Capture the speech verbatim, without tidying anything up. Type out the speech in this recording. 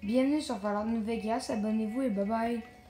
Bienvenue sur Fallout New Vegas, abonnez-vous et bye bye.